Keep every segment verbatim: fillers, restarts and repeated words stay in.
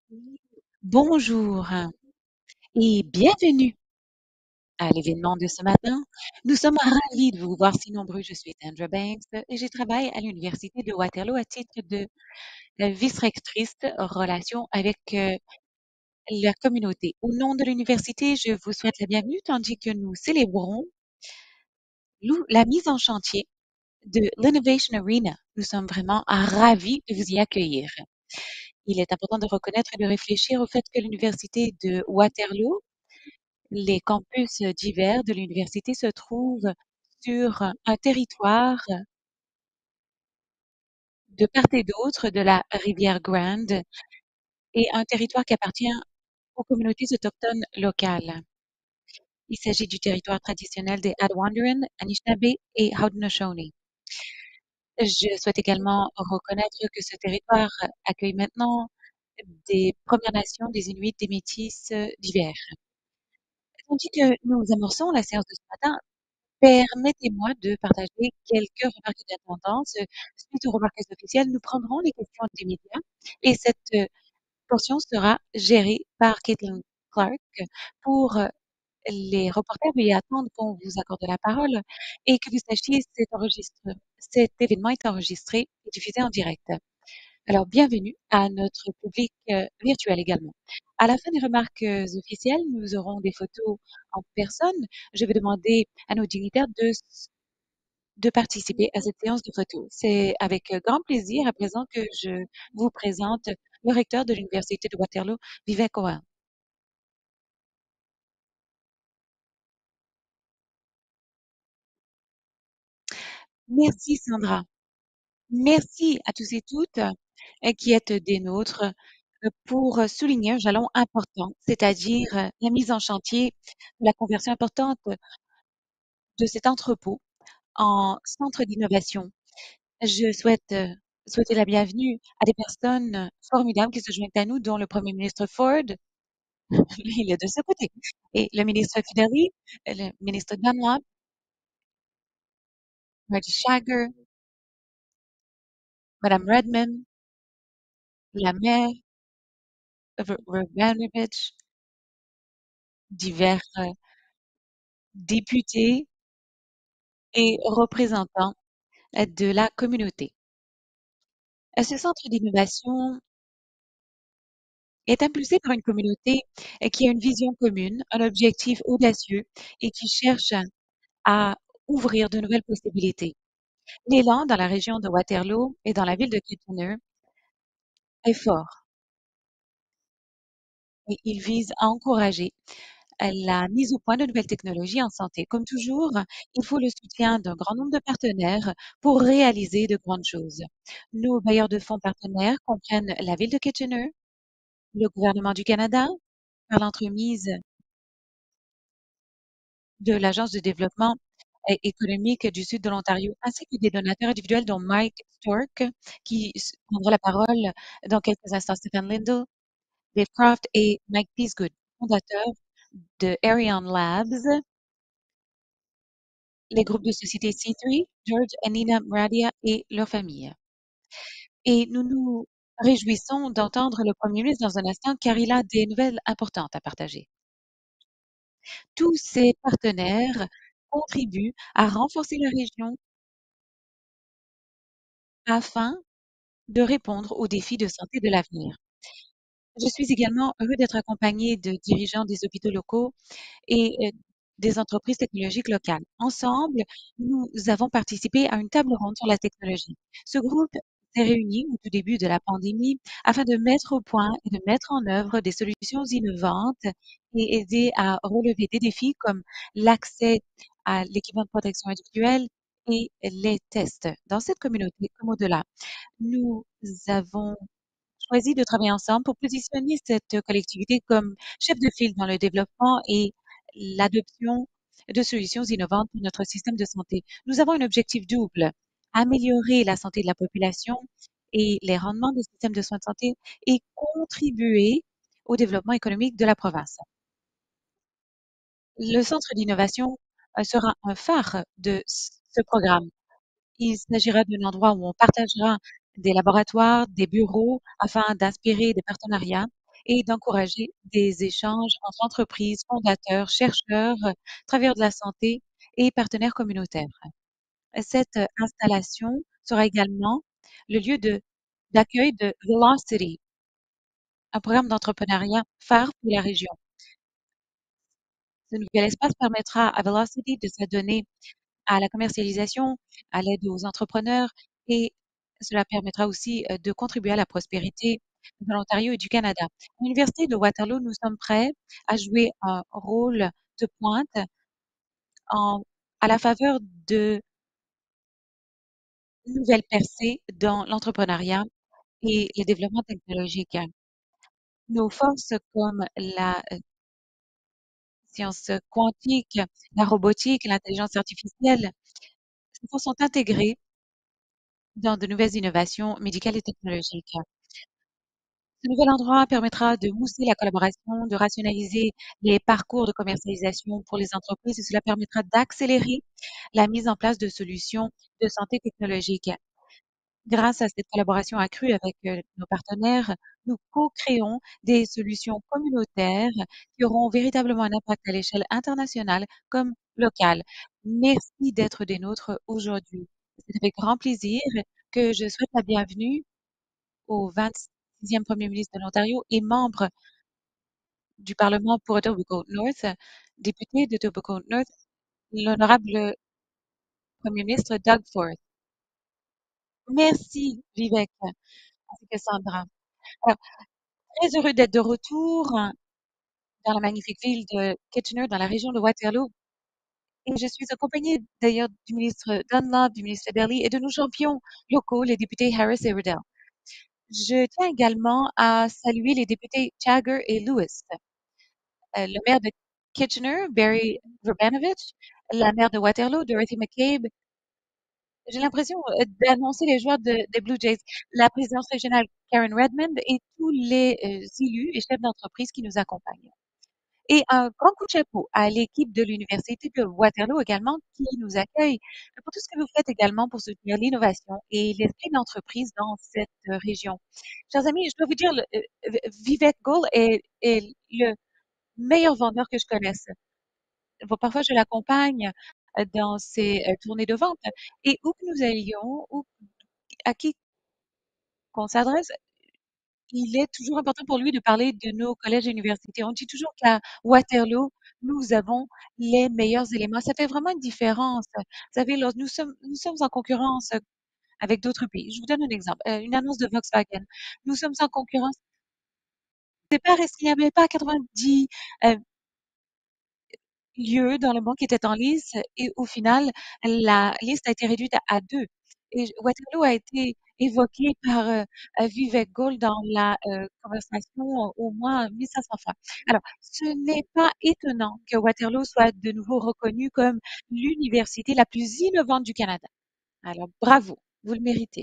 Bonjour et bienvenue à l'événement de ce matin. Nous sommes ravis de vous voir si nombreux. Je suis Sandra Banks et je travaille à l'Université de Waterloo à titre de euh, vice-rectrice relations avec euh, la communauté. Au nom de l'université, je vous souhaite la bienvenue tandis que nous célébrons l'ou- la mise en chantier de l'Innovation Arena. Nous sommes vraiment ravis de vous y accueillir. Il est important de reconnaître et de réfléchir au fait que l'Université de Waterloo, les campus divers de l'université se trouvent sur un territoire de part et d'autre de la rivière Grande et un territoire qui appartient aux communautés autochtones locales. Il s'agit du territoire traditionnel des Adwanderan, Anishinaabe et Haudenosaunee. Je souhaite également reconnaître que ce territoire accueille maintenant des Premières Nations, des Inuits, des Métis euh, divers. Tandis que nous amorçons la séance de ce matin, permettez-moi de partager quelques remarques de tendance. Suite aux remarques officielles, nous prendrons les questions des médias et cette euh, portion sera gérée par Caitlin Clark. Pour euh, les reporters, veuillez attendre qu'on vous accorde la parole et que vous sachiez cet enregistre, cet événement est enregistré et diffusé en direct. Alors, bienvenue à notre public euh, virtuel également. À la fin des remarques euh, officielles, nous aurons des photos en personne. Je vais demander à nos dignitaires de de participer à cette séance de photos. C'est avec euh, grand plaisir à présent que je vous présente le recteur de l'Université de Waterloo, Vivek Goel. Merci Sandra. Merci à tous et toutes euh, qui êtes des nôtres euh, pour souligner un jalon important, c'est-à-dire euh, la mise en chantier, la conversion importante de cet entrepôt en centre d'innovation. Je souhaite euh, souhaiter la bienvenue à des personnes formidables qui se joignent à nous, dont le Premier ministre Ford. Il est de ce côté. Et le ministre Fideli, le ministre Dunlop, Marty Shager, Madame Redmond, la maire Ravanovich, divers euh, députés et représentants euh, de la communauté. Euh, Ce centre d'innovation est impulsé par une communauté euh, qui a une vision commune, un objectif audacieux et qui cherche à ouvrir de nouvelles possibilités. L'élan dans la région de Waterloo et dans la ville de Kitchener est fort et il vise à encourager euh, la mise au point de nouvelles technologies en santé. Comme toujours, il faut le soutien d'un grand nombre de partenaires pour réaliser de grandes choses. Nos bailleurs de fonds partenaires comprennent la ville de Kitchener, le gouvernement du Canada, par l'entremise de l'Agence de développement é- économique du sud de l'Ontario, ainsi que des donateurs individuels dont Mike Stork, qui s- prendra la parole dans quelques instants, Stephen Lindell, Dave Croft et Mike Peacegood, fondateurs de Arion Labs, les groupes de société C trois, George et Nina Mradia et leur famille. Et nous nous réjouissons d'entendre le Premier ministre dans un instant car il a des nouvelles importantes à partager. Tous ces partenaires contribuent à renforcer la région afin de répondre aux défis de santé de l'avenir. Je suis également heureux d'être accompagné de dirigeants des hôpitaux locaux et euh, des entreprises technologiques locales. Ensemble, nous avons participé à une table ronde sur la technologie. Ce groupe s'est réuni au tout début de la pandémie afin de mettre au point et de mettre en œuvre des solutions innovantes et aider à relever des défis comme l'accès à l'équipement de protection individuelle et les tests dans cette communauté comme au-delà. Nous avons choisi de travailler ensemble pour positionner cette collectivité comme chef de file dans le développement et l'adoption de solutions innovantes pour notre système de santé. Nous avons un objectif double, améliorer la santé de la population et les rendements des systèmes de soins de santé et contribuer au développement économique de la province. Le centre d'innovation euh, sera un phare de ce programme. Il s'agira d'un endroit où on partagera des laboratoires, des bureaux afin d'inspirer des partenariats et d'encourager des échanges entre entreprises, fondateurs, chercheurs, travailleurs de la santé et partenaires communautaires. Cette installation sera également le lieu de d'accueil de Velocity, un programme d'entrepreneuriat phare pour la région. Ce nouvel espace permettra à Velocity de s'adonner à la commercialisation, à l'aide aux entrepreneurs et cela permettra aussi euh, de contribuer à la prospérité de l'Ontario et du Canada. À l'Université de Waterloo, nous sommes prêts à jouer un rôle de pointe en, à la faveur de nouvelles percées dans l'entrepreneuriat et le développement technologique. Nos forces comme la euh, science quantique, la robotique, l'intelligence artificielle, ces forces sont intégrées dans de nouvelles innovations médicales et technologiques. Ce nouvel endroit permettra de booster la collaboration, de rationaliser les parcours de commercialisation pour les entreprises et cela permettra d'accélérer la mise en place de solutions de santé technologique. Grâce à cette collaboration accrue avec euh, nos partenaires, nous co-créons des solutions communautaires qui auront véritablement un impact à l'échelle internationale comme locale. Merci d'être des nôtres aujourd'hui. C'est avec grand plaisir que je souhaite la bienvenue au vingt-sixième Premier ministre de l'Ontario et membre du Parlement pour Etobicoke-North, député d'Etobicoke-North, l'honorable Premier ministre Doug Ford. Merci, Vivek, ainsi que Sandra. Alors, très heureux d'être de retour dans la magnifique ville de Kitchener, dans la région de Waterloo. Et je suis accompagnée d'ailleurs du ministre Dunlop, du ministre Daly et de nos champions locaux, les députés Harris et Riddell. Je tiens également à saluer les députés Chagger et Lewis, euh, le maire de Kitchener, Barry Verbanovich, la maire de Waterloo, Dorothy McCabe. J'ai l'impression euh, d'annoncer les joueurs de- des Blue Jays, la présidente régionale Karen Redmond et tous les euh, élus et chefs d'entreprise qui nous accompagnent. Et un grand coup de chapeau à l'équipe de l'Université de Waterloo également qui nous accueille pour tout ce que vous faites également pour soutenir l'innovation et l'esprit d'entreprise dans cette euh, région. Chers amis, je dois vous dire, le- euh, Vivek Goul est, est le meilleur vendeur que je connaisse. Bon, parfois, je l'accompagne euh, dans ses euh, tournées de vente et où que nous allions, ou à qui qu'on s'adresse, il est toujours important pour lui de parler de nos collèges et universités. On dit toujours qu'à Waterloo, nous avons les meilleurs éléments. Ça fait vraiment une différence. Vous savez, lors- nous sommes, nous sommes en concurrence avec d'autres pays. Je vous donne un exemple. Euh, une annonce de Volkswagen. Nous sommes en concurrence. Au départ, est-ce qu'il n'y avait pas quatre-vingt-dix euh, lieux dans le monde qui étaient en liste et au final, la liste a été réduite à, à deux. Et Waterloo a été évoqué par euh, euh, Vivek Gould dans la euh, conversation euh, au moins mille cinq cents fois. Alors, ce n'est pas étonnant que Waterloo soit de nouveau reconnu comme l'université la plus innovante du Canada. Alors, bravo, vous le méritez.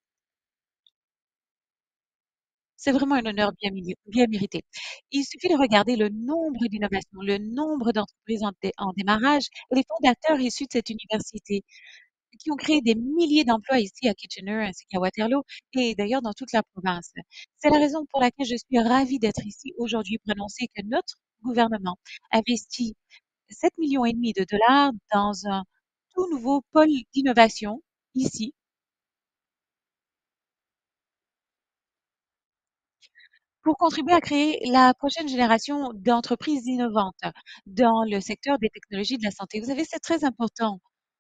C'est vraiment un honneur bien, mili- bien mérité. Il suffit de regarder le nombre d'innovations, le nombre d'entreprises en, dé- en démarrage et les fondateurs issus de cette université qui ont créé des milliers d'emplois ici à Kitchener ainsi qu'à Waterloo et d'ailleurs dans toute la province. C'est la raison pour laquelle je suis ravie d'être ici aujourd'hui pour annoncer que notre gouvernement investit sept millions et demi de dollars dans un tout nouveau pôle d'innovation ici pour contribuer à créer la prochaine génération d'entreprises innovantes dans le secteur des technologies de la santé. Vous savez, c'est très important.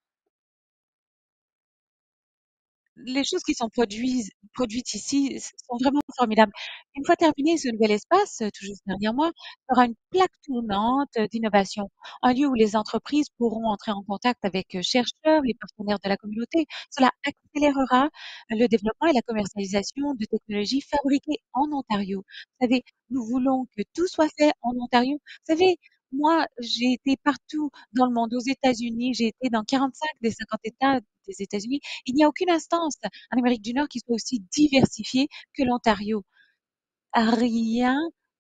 Les choses qui sont produises produites ici sont vraiment formidables. Une fois terminé ce nouvel espace, heu, tout juste derrière moi, il y aura une plaque tournante, heu, d'innovation, un lieu où les entreprises pourront entrer en contact avec, heu, chercheurs et partenaires de la communauté. Cela accélérera le développement et la commercialisation de technologies fabriquées en Ontario. Vous savez, nous voulons que tout soit fait en Ontario. Vous savez, moi, j'ai été partout dans le monde, aux États-Unis, j'ai été dans quarante-cinq des cinquante États des États-Unis. Il n'y a aucune instance en Amérique du Nord qui soit aussi diversifiée que l'Ontario. Rien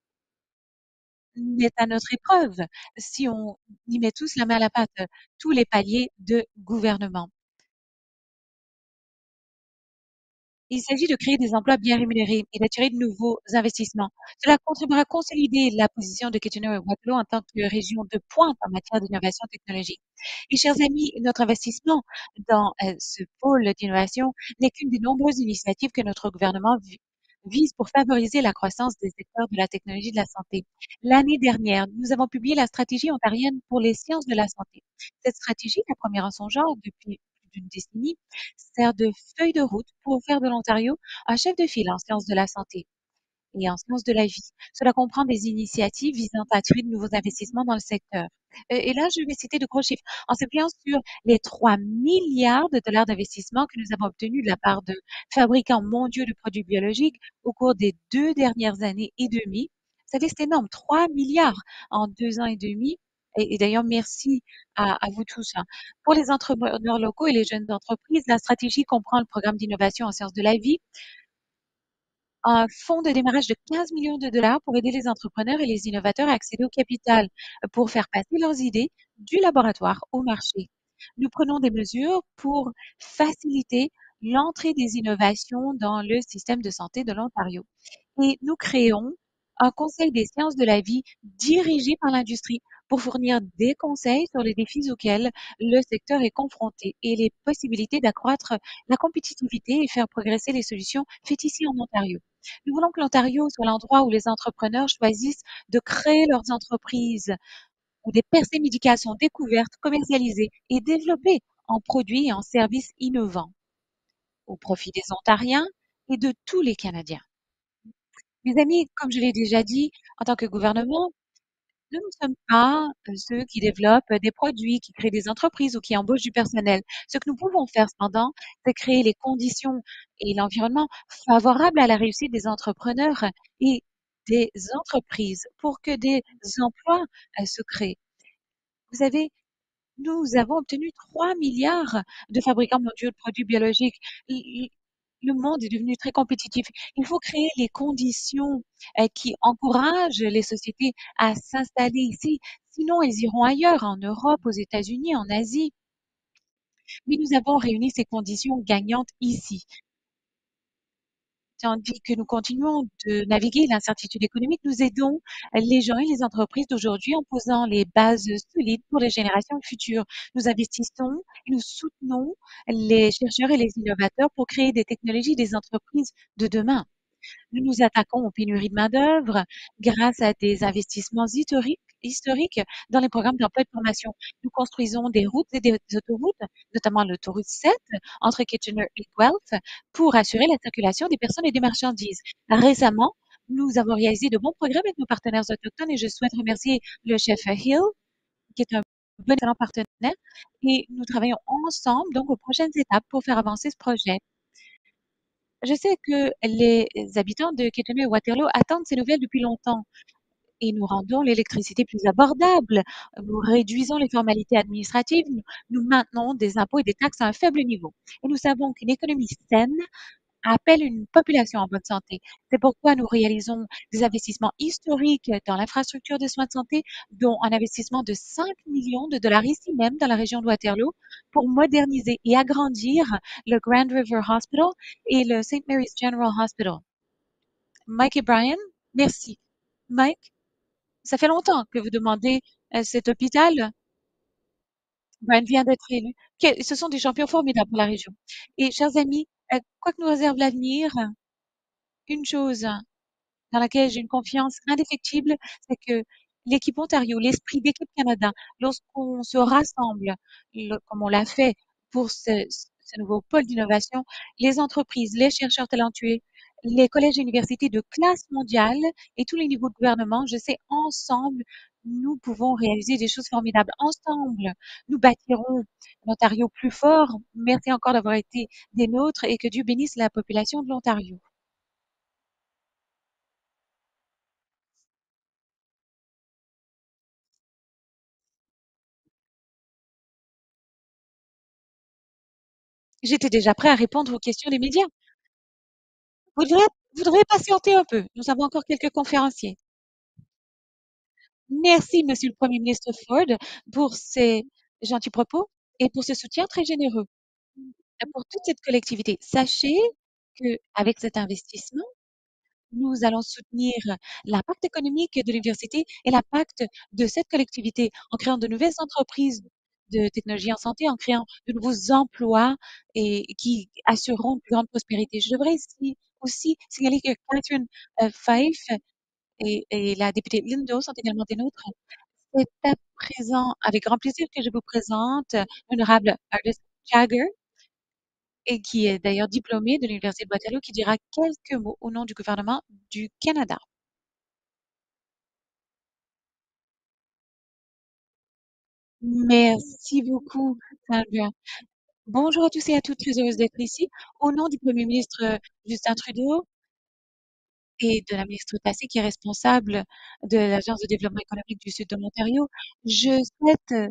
n'est à notre épreuve si on y met tous la main à la pâte, tous les paliers de gouvernement. Il s'agit de créer des emplois bien rémunérés et d'attirer de nouveaux investissements. Cela contribuera à consolider la position de Kitchener-Waterloo en tant que région de pointe en matière d'innovation technologique. Et chers amis, notre investissement dans euh, ce pôle d'innovation n'est qu'une des nombreuses initiatives que notre gouvernement vi- vise pour favoriser la croissance des secteurs de la technologie de la santé. L'année dernière, nous avons publié la stratégie ontarienne pour les sciences de la santé. Cette stratégie, la première en son genre depuis plus d'une décennie, sert de feuille de route pour faire de l'Ontario un chef de file en sciences de la santé et en sciences de la vie. Cela comprend des initiatives visant à attirer de nouveaux investissements dans le secteur. Euh, Et là, je vais citer de gros chiffres. En s'appuyant sur les trois milliards de dollars d'investissement que nous avons obtenus de la part de fabricants mondiaux de produits biologiques au cours des deux dernières années et demie. Vous savez, c'est énorme, trois milliards en deux ans et demi. Et, et d'ailleurs, merci à, à vous tous, hein. Pour les entrepreneurs locaux et les jeunes entreprises, la stratégie comprend le programme d'innovation en sciences de la vie, un fonds de démarrage de quinze millions de dollars pour aider les entrepreneurs et les innovateurs à accéder au capital euh, pour faire passer leurs idées du laboratoire au marché. Nous prenons des mesures pour faciliter l'entrée des innovations dans le système de santé de l'Ontario. Et nous créons un conseil des sciences de la vie dirigé par l'industrie pour fournir des conseils sur les défis auxquels le secteur est confronté et les possibilités d'accroître la compétitivité et faire progresser les solutions faites ici en Ontario. Nous voulons que l'Ontario soit l'endroit où les entrepreneurs choisissent de créer leurs entreprises, où des percées médicales sont découvertes, commercialisées et développées en produits et en services innovants au profit des Ontariens et de tous les Canadiens. Mes amis, comme je l'ai déjà dit, en tant que gouvernement, nous ne sommes pas euh, ceux qui développent des produits, qui créent des entreprises ou qui embauchent du personnel. Ce que nous pouvons faire cependant, c'est créer les conditions et l'environnement favorables à la réussite des entrepreneurs et des entreprises pour que des emplois euh, se créent. Vous savez, nous avons obtenu trois milliards de fabricants mondiaux de produits biologiques. L- Le monde est devenu très compétitif. Il faut créer les conditions euh, qui encouragent les sociétés à s'installer ici. Sinon, elles iront ailleurs, en Europe, aux États-Unis, en Asie. Mais nous avons réuni ces conditions gagnantes ici. Tandis que nous continuons de naviguer l'incertitude économique, nous aidons les gens et les entreprises d'aujourd'hui en posant les bases solides pour les générations futures. Nous investissons et nous soutenons les chercheurs et les innovateurs pour créer des technologies des entreprises de demain. Nous nous attaquons aux pénuries de main-d'œuvre grâce à des investissements historiques, historiques dans les programmes d'emploi et de formation. Nous construisons des routes et des autoroutes, notamment l'autoroute sept entre Kitchener et Guelph, pour assurer la circulation des personnes et des marchandises. Récemment, nous avons réalisé de bons progrès avec nos partenaires autochtones et je souhaite remercier le chef Hill, qui est un bon excellent partenaire, et nous travaillons ensemble donc aux prochaines étapes pour faire avancer ce projet. Je sais que les habitants de Kitchener et Waterloo attendent ces nouvelles depuis longtemps et nous rendons l'électricité plus abordable. Nous réduisons les formalités administratives. Nous nous maintenons des impôts et des taxes à un faible niveau. Et nous savons qu'une économie saine appelle une population en bonne santé. C'est pourquoi nous réalisons des investissements historiques dans l'infrastructure de soins de santé, dont un investissement de cinq millions de dollars ici même dans la région de Waterloo pour moderniser et agrandir le Grand River Hospital et le Saint Mary's General Hospital. Mike et Brian, merci. Mike, ça fait longtemps que vous demandez euh, cet hôpital. Brian vient d'être élu. Que- Ce sont des champions formidables pour la région. Et chers amis, euh, quoi que nous réserve l'avenir, une chose dans laquelle j'ai une confiance indéfectible, c'est que l'équipe Ontario, l'esprit d'équipe Canada, lorsqu'on se rassemble, le- comme on l'a fait pour ce, ce nouveau pôle d'innovation, les entreprises, les chercheurs talentueux, les collèges et universités de classe mondiale et tous les niveaux de gouvernement, je sais, ensemble, nous pouvons réaliser des choses formidables. Ensemble, nous bâtirons l'Ontario plus fort. Merci encore d'avoir été des nôtres et que Dieu bénisse la population de l'Ontario. J'étais déjà prêt à répondre aux questions des médias. Vous devrez, vous devrez patienter un peu. Nous avons encore quelques conférenciers. Merci, Monsieur le Premier ministre Ford, pour ces gentils propos et pour ce soutien très généreux pour toute cette collectivité. Sachez qu'avec cet investissement, nous allons soutenir l'impact économique de l'université et l'impact de cette collectivité en créant de nouvelles entreprises de technologie en santé, en créant de nouveaux emplois et qui assureront une plus grande prospérité. Je devrais ici aussi signaler que Catherine euh, Fife et, et la députée Lindo sont également des nôtres. C'est à présent avec grand plaisir que je vous présente l'honorable Ardis Jagger, et qui est d'ailleurs diplômé de l'Université de Waterloo, qui dira quelques mots au nom du gouvernement du Canada. Merci beaucoup, Sylvia. Bonjour à tous et à toutes, très heureuse d'être ici. Au nom du Premier ministre euh, Justin Trudeau et de la ministre Tassé, qui est responsable de l'Agence de développement économique du Sud de l'Ontario, je souhaite euh,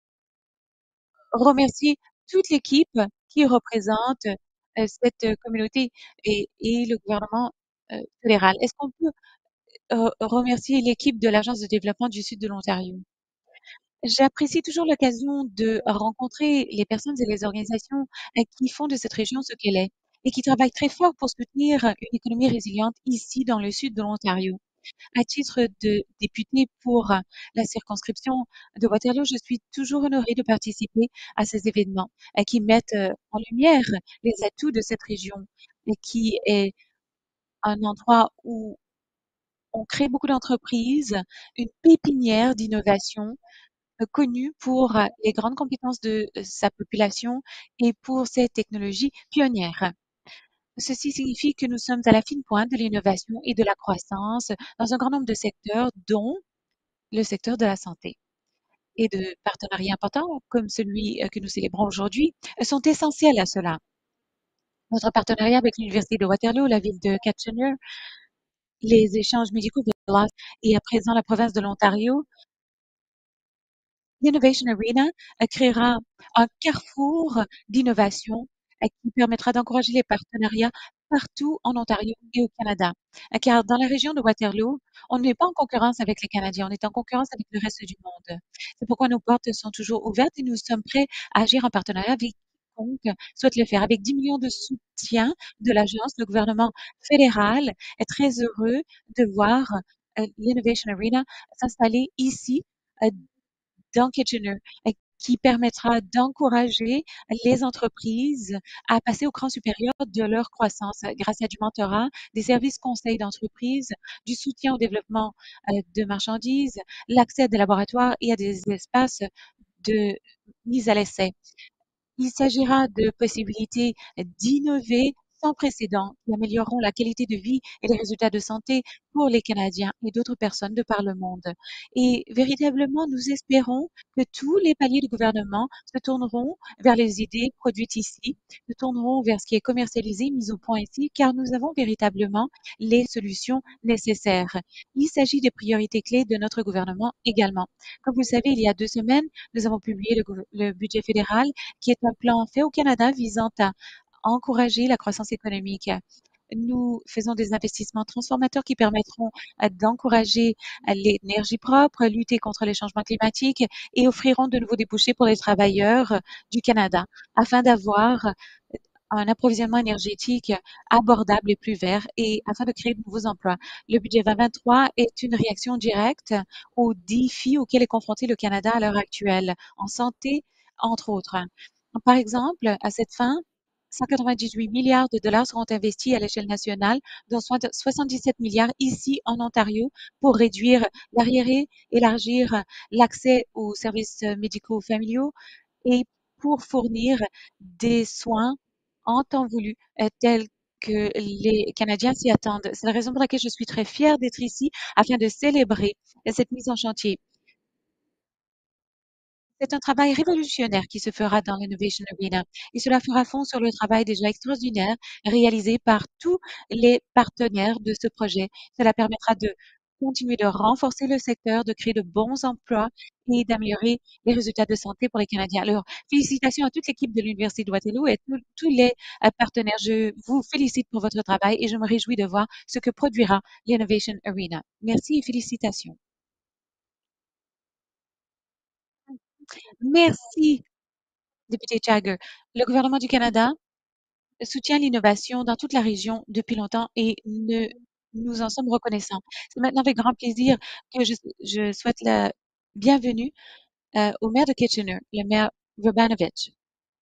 remercier toute l'équipe qui représente euh, cette euh, communauté et, et le gouvernement euh, fédéral. Est-ce qu'on peut euh, remercier l'équipe de l'Agence de développement du Sud de l'Ontario? J'apprécie toujours l'occasion de rencontrer les personnes et les organisations euh, qui font de cette région ce qu'elle est et qui travaillent très fort pour soutenir une économie résiliente ici dans le sud de l'Ontario. À titre de députée pour euh, la circonscription de Waterloo, je suis toujours honorée de participer à ces événements euh, qui mettent euh, en lumière les atouts de cette région et qui est un endroit où on crée beaucoup d'entreprises, une pépinière d'innovation euh, connu pour euh, les grandes compétences de euh, sa population et pour ses technologies pionnières. Ceci signifie que nous sommes à la fine pointe de l'innovation et de la croissance dans un grand nombre de secteurs, dont le secteur de la santé. Et de partenariats importants comme celui euh, que nous célébrons aujourd'hui euh, sont essentiels à cela. Notre partenariat avec l'Université de Waterloo, la ville de Kitchener, les échanges médicaux de Lost et à présent la province de l'Ontario. L'Innovation Arena euh, créera un carrefour d'innovation euh, qui permettra d'encourager les partenariats partout en Ontario et au Canada. Euh, Car dans la région de Waterloo, on n'est pas en concurrence avec les Canadiens, on est en concurrence avec le reste du monde. C'est pourquoi nos portes sont toujours ouvertes et nous sommes prêts à agir en partenariat avec quiconque souhaite le faire. Avec dix millions de soutien de l'agence, le gouvernement fédéral est très heureux de voir euh, l'Innovation Arena s'installer ici euh, dans Kitchener, et qui permettra d'encourager les entreprises à passer au cran supérieur de leur croissance grâce à du mentorat, des services conseils d'entreprise, du soutien au développement euh, de marchandises, l'accès à des laboratoires et à des espaces de mise à l'essai. Il s'agira de possibilités d'innover sans précédent qui amélioreront la qualité de vie et les résultats de santé pour les Canadiens et d'autres personnes de par le monde. Et véritablement, nous espérons que tous les paliers du gouvernement se tourneront vers les idées produites ici, se tourneront vers ce qui est commercialisé, mis au point ici, car nous avons véritablement les solutions nécessaires. Il s'agit des priorités clés de notre gouvernement également. Comme vous le savez, il y a deux semaines, nous avons publié le, le budget fédéral qui est un plan fait au Canada visant à encourager la croissance économique. Nous faisons des investissements transformateurs qui permettront euh, d'encourager euh, l'énergie propre, lutter contre les changements climatiques et offriront de nouveaux débouchés pour les travailleurs euh, du Canada afin d'avoir euh, un approvisionnement énergétique abordable et plus vert et afin de créer de nouveaux emplois. Le budget deux mille vingt-trois est une réaction directe aux défis auxquels est confronté le Canada à l'heure actuelle, en santé, entre autres. Par exemple, à cette fin, cent quatre-vingt-dix-huit milliards de dollars seront investis à l'échelle nationale, dont soixante-dix-sept milliards ici en Ontario pour réduire l'arriéré, élargir l'accès aux services médicaux familiaux et pour fournir des soins en temps voulu, euh, tels que les Canadiens s'y attendent. C'est la raison pour laquelle je suis très fière d'être ici afin de célébrer cette mise en chantier. C'est un travail révolutionnaire qui se fera dans l'Innovation Arena et cela fera fond sur le travail déjà extraordinaire réalisé par tous les partenaires de ce projet. Cela permettra de continuer de renforcer le secteur, de créer de bons emplois et d'améliorer les résultats de santé pour les Canadiens. Alors, félicitations à toute l'équipe de l'Université de Waterloo et tous tous les euh, partenaires. Je vous félicite pour votre travail et je me réjouis de voir ce que produira l'Innovation Arena. Merci et félicitations. Merci, député Jagger. Le gouvernement du Canada soutient l'innovation dans toute la région depuis longtemps et ne nous en sommes reconnaissants. C'est maintenant avec grand plaisir que je je souhaite la bienvenue, heu, au maire de Kitchener, le maire Urbanovic.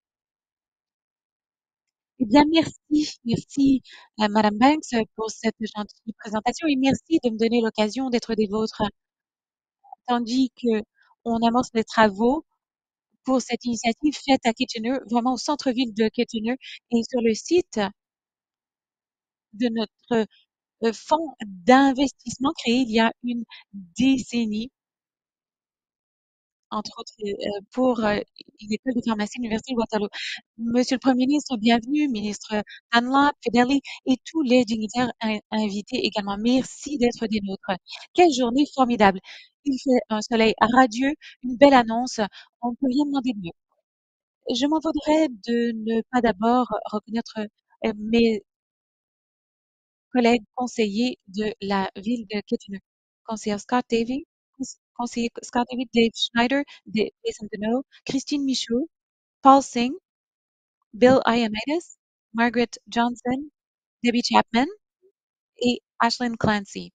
Eh bien, merci, merci à madame Banks pour cette gentille présentation et merci de me donner l'occasion d'être des vôtres, tandis qu'on amorce les travaux pour cette initiative faite à Kitchener, vraiment au centre-ville de Kitchener et sur le site de notre, heu, fonds d'investissement créé il y a une décennie, entre autres, heu, pour, heu, l'école de pharmacie de l'Université de Waterloo. Monsieur le Premier ministre, bienvenue, ministre Dunlop, Fedeli et tous les dignitaires in invités également. Merci d'être des nôtres. Quelle journée formidable! Il fait un soleil radieux, une belle annonce, on ne peut rien demander de mieux. Je m'en voudrais de ne pas d'abord reconnaître, heu, mes collègue conseiller de la ville de Kitchener, conseiller Scott Davy, cons conseiller Scott Davy, Dave Schneider, de Jason Deneau, Christine Michaud, Paul Singh, Bill Ioannidis, Margaret Johnson, Debbie Chapman et Ashlyn Clancy.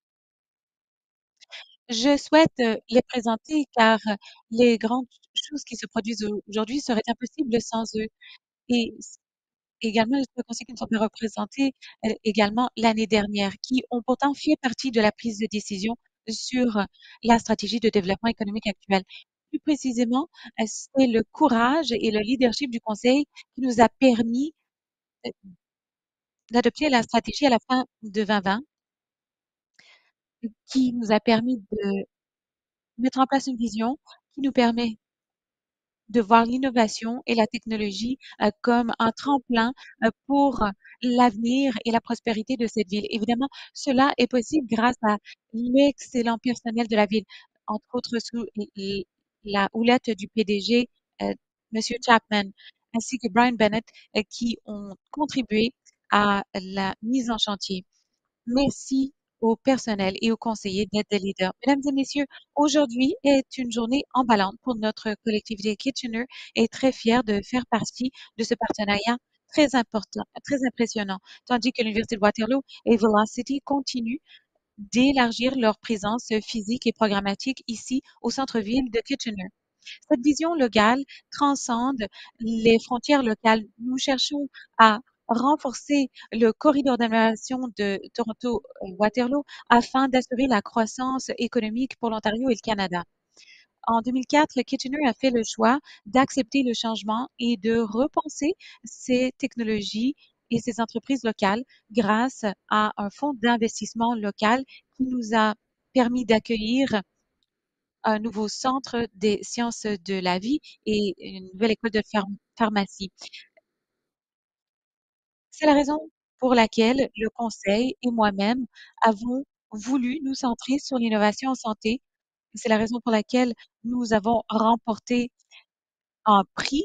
Je souhaite, heu, les présenter car les grandes choses qui se produisent aujourd'hui seraient impossibles sans eux et également les conseils qui ne sont pas représentés euh, également l'année dernière, qui ont pourtant fait partie de la prise de décision sur la stratégie de développement économique actuelle. Plus précisément, euh, c'est le courage et le leadership du Conseil qui nous a permis euh, d'adopter la stratégie à la fin de deux mille vingt, qui nous a permis de mettre en place une vision qui nous permet de voir l'innovation et la technologie euh, comme un tremplin euh, pour l'avenir et la prospérité de cette ville. Évidemment, cela est possible grâce à l'excellent personnel de la ville, entre autres sous l- la houlette du P D G, euh, Monsieur Chapman, ainsi que Brian Bennett, euh, qui ont contribué à la mise en chantier. Merci au personnel et aux conseillers d'être des leaders. Mesdames et messieurs, aujourd'hui est une journée emballante pour notre collectivité Kitchener et très fière de faire partie de ce partenariat très important, très impressionnant, tandis que l'Université de Waterloo et Velocity continuent d'élargir leur présence physique et programmatique ici au centre-ville de Kitchener. Cette vision locale transcende les frontières locales. Nous cherchons à renforcer le corridor d'amélioration de Toronto-Waterloo afin d'assurer la croissance économique pour l'Ontario et le Canada. En deux mille quatre, Kitchener a fait le choix d'accepter le changement et de repenser ses technologies et ses entreprises locales grâce à un fonds d'investissement local qui nous a permis d'accueillir un nouveau centre des sciences de la vie et une nouvelle école de pharm pharmacie. C'est la raison pour laquelle le conseil et moi-même avons voulu nous centrer sur l'innovation en santé. C'est la raison pour laquelle nous avons remporté un prix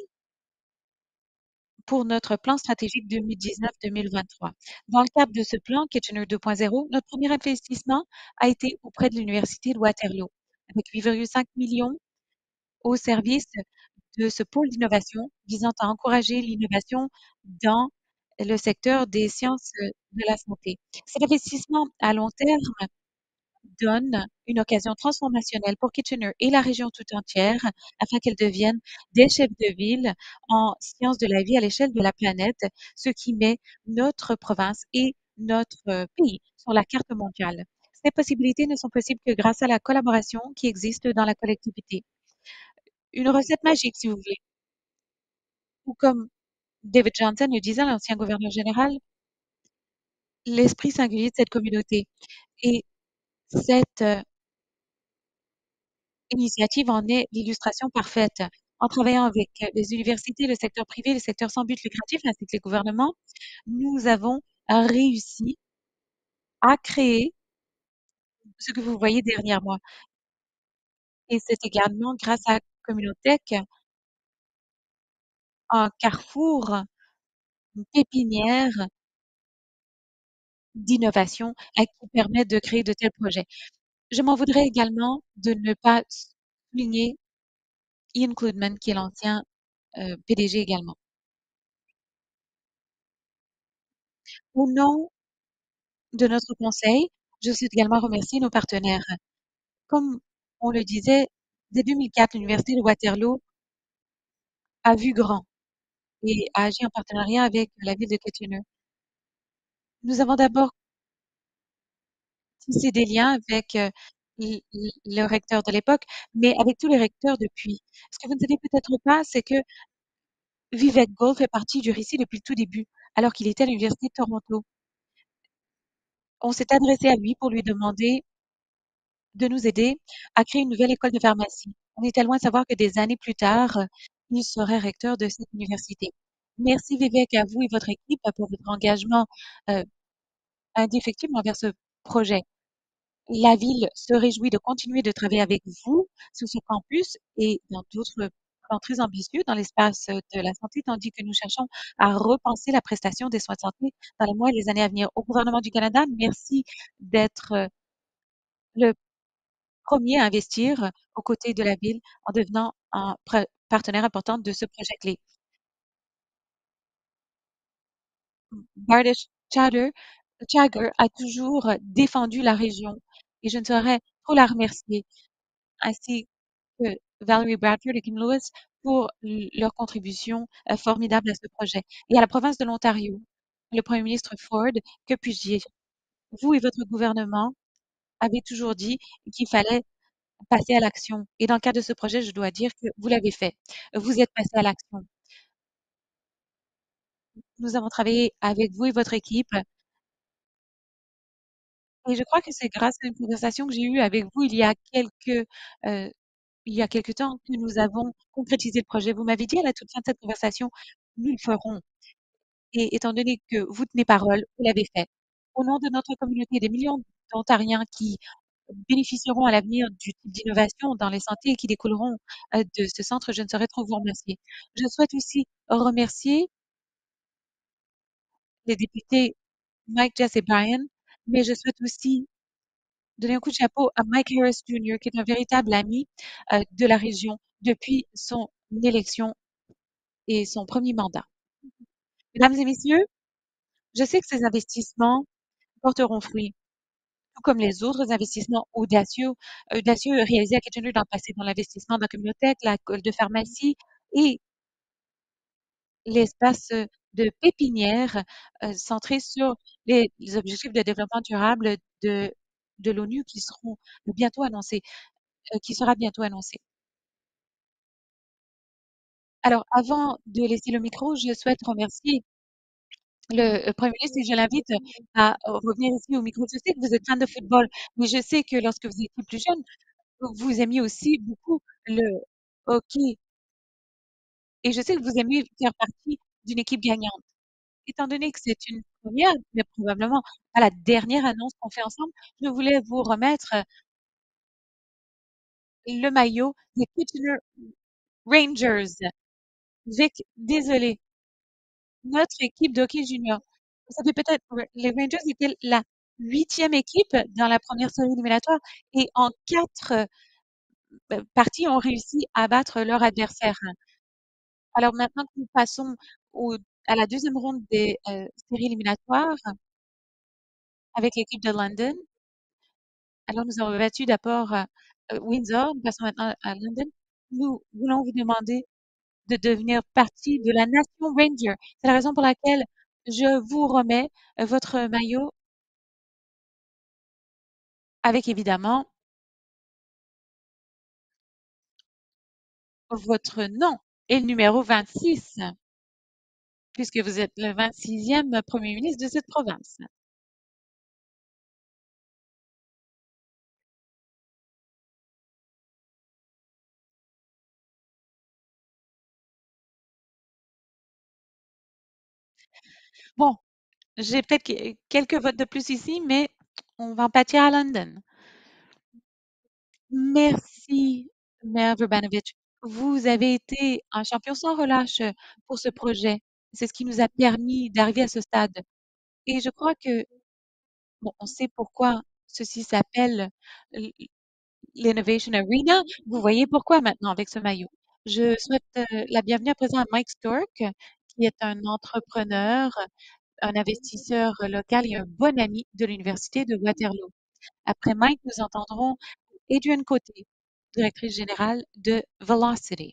pour notre plan stratégique deux mille dix-neuf-deux mille vingt-trois. Dans le cadre de ce plan Kitchener deux point zéro, notre premier investissement a été auprès de l'Université de Waterloo, avec huit virgule cinq millions au service de ce pôle d'innovation visant à encourager l'innovation dans le secteur des sciences de la santé. Cet investissement à long terme donne une occasion transformationnelle pour Kitchener et la région tout entière afin qu'elle devienne des chefs de ville en sciences de la vie à l'échelle de la planète, ce qui met notre province et notre pays sur la carte mondiale. Ces possibilités ne sont possibles que grâce à la collaboration qui existe dans la collectivité. Une recette magique, si vous voulez, ou comme David Johnson le disait, l'ancien gouverneur général, l'esprit singulier de cette communauté. Et cette euh, initiative en est l'illustration parfaite. En travaillant avec euh, les universités, le secteur privé, le secteur sans but lucratif, ainsi que les gouvernements, nous avons euh, réussi à créer ce que vous voyez derrière moi. Et c'est également grâce à Communotech, un carrefour, une pépinière d'innovation euh, qui permet de créer de tels projets. Je m'en voudrais également de ne pas souligner Ian Kludman, qui est l'ancien euh, P D G également. Au nom de notre conseil, je souhaite également remercier nos partenaires. Comme on le disait, dès deux mille quatre, l'Université de Waterloo a vu grand et a agi en partenariat avec la ville de Kitchener. Nous avons d'abord tissé des liens avec euh, l- l- le recteur de l'époque, mais avec tous les recteurs depuis. Ce que vous ne savez peut-être pas, c'est que Vivek Gold fait partie du récit depuis le tout début, alors qu'il était à l'Université de Toronto. On s'est adressé à lui pour lui demander de nous aider à créer une nouvelle école de pharmacie. On était loin de savoir que des années plus tard, il serait recteur de cette université. Merci Vivek à vous et votre équipe pour votre engagement euh, indéfectible envers ce projet. La ville se réjouit de continuer de travailler avec vous sur ce campus et dans d'autres plans très ambitieux dans l'espace de la santé, tandis que nous cherchons à repenser la prestation des soins de santé dans les mois et les années à venir. Au gouvernement du Canada, merci d'être euh, le premier à investir aux côtés de la ville en devenant un pre- partenaire important de ce projet clé. Bardish Chagger Chagger a toujours défendu la région et je ne saurais trop la remercier, ainsi que Valerie Bradford et Kim Lewis pour l- leur contribution euh, formidable à ce projet. Et à la province de l'Ontario, le premier ministre Ford, que puis-je dire? Vous et votre gouvernement avez toujours dit qu'il fallait passer à l'action. Et dans le cadre de ce projet, je dois dire que vous l'avez fait. Vous êtes passé à l'action. Nous avons travaillé avec vous et votre équipe. Et je crois que c'est grâce à une conversation que j'ai eue avec vous il y a quelques, euh, il y a quelque temps que nous avons concrétisé le projet. Vous m'avez dit à la toute fin de cette conversation, nous le ferons. Et étant donné que vous tenez parole, vous l'avez fait. Au nom de notre communauté, des millions d'Ontariens qui bénéficieront à l'avenir du type d'innovation dans les santé et qui découleront euh, de ce centre, je ne saurais trop vous remercier. Je souhaite aussi remercier les députés Mike, Jess et Brian, mais je souhaite aussi donner un coup de chapeau à Mike Harris junior, qui est un véritable ami euh, de la région depuis son élection et son premier mandat. Mesdames et messieurs, je sais que ces investissements porteront fruit, tout comme les autres investissements audacieux, audacieux réalisés à Kitchener dans le passé, dans l'investissement dans la communauté, l'école de pharmacie et l'espace de pépinière euh, centré sur les, les objectifs de développement durable de, de l'ONU qui seront bientôt annoncés, euh, qui sera bientôt annoncé. Alors, avant de laisser le micro, je souhaite remercier le euh, Premier ministre et je l'invite à euh, revenir ici au micro. Je sais que vous êtes fan de football, mais je sais que lorsque vous étiez plus jeune, vous aimiez aussi beaucoup le hockey et je sais que vous aimez faire partie d'une équipe gagnante. Étant donné que c'est une première, mais probablement pas la dernière annonce qu'on fait ensemble, je voulais vous remettre le maillot des Kitchener Rangers. Vic, désolé, notre équipe de hockey junior. Vous savez peut-être, les Rangers étaient la huitième équipe dans la première série éliminatoire et en quatre euh, parties ont réussi à battre leur adversaire. Alors maintenant que nous passons au, à la deuxième ronde des euh, séries éliminatoires avec l'équipe de London, alors nous avons battu d'abord euh, euh, Windsor, nous passons maintenant à London. Nous voulons vous demander de devenir partie de la nation Ranger. C'est la raison pour laquelle je vous remets euh, votre maillot avec évidemment votre nom et le numéro vingt-six, puisque vous êtes le vingt-sixième premier ministre de cette province. Bon, j'ai peut-être que- quelques votes de plus ici, mais on va en pâtir à London. Merci, Mayor Vrbanovich. Vous avez été un champion sans relâche pour ce projet. C'est ce qui nous a permis d'arriver à ce stade. Et je crois que, bon, on sait pourquoi ceci s'appelle l- l'Innovation Arena. Vous voyez pourquoi maintenant avec ce maillot. Je souhaite euh, la bienvenue à présent à Mike Stork, qui est un entrepreneur un investisseur local et un bon ami de l'Université de Waterloo. Après Mike, nous entendrons Adrienne Côté, directrice générale de Velocity.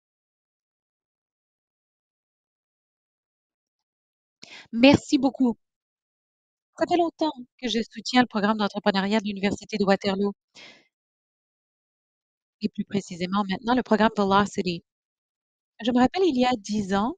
Merci beaucoup. Ça fait longtemps que je soutiens le programme d'entrepreneuriat de l'Université de Waterloo et plus précisément maintenant le programme Velocity. Je me rappelle il y a dix ans,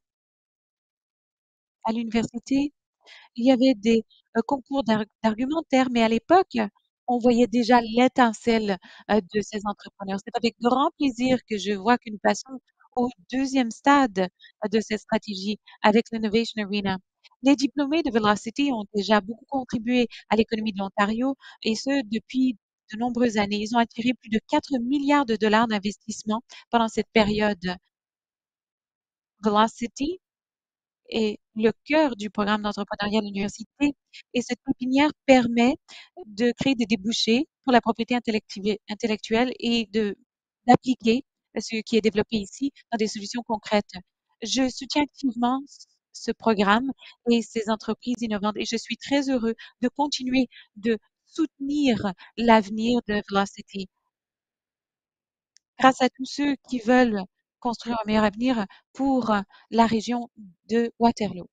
à l'université, il y avait des euh, concours d'ar- d'argumentaire, mais à l'époque, on voyait déjà l'étincelle euh, de ces entrepreneurs. C'est avec grand plaisir que je vois que nous passons au deuxième stade euh, de cette stratégie avec l'Innovation Arena. Les diplômés de Velocity ont déjà beaucoup contribué à l'économie de l'Ontario et ce, depuis de nombreuses années. Ils ont attiré plus de quatre milliards de dollars d'investissement pendant cette période. Velocity est le cœur du programme d'entrepreneuriat de l'université et cette pépinière permet de créer des débouchés pour la propriété intellective- intellectuelle et de d'appliquer ce qui est développé ici dans des solutions concrètes. Je soutiens activement ce programme et ces entreprises innovantes et je suis très heureux de continuer de soutenir l'avenir de Velocity grâce à tous ceux qui veulent construire un meilleur avenir pour la région de Waterloo.